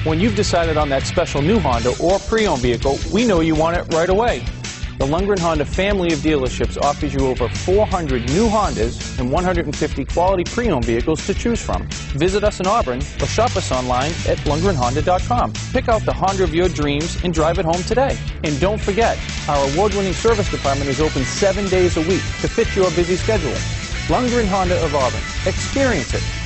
When you've decided on that special new Honda or pre-owned vehicle, we know you want it right away. The Lundgren Honda family of dealerships offers you over 400 new Hondas and 150 quality pre-owned vehicles to choose from. Visit us in Auburn or shop us online at LundgrenHonda.com. Pick out the Honda of your dreams and drive it home today. And don't forget, our award-winning service department is open 7 days a week to fit your busy schedule. Lundgren Honda of Auburn. Experience it.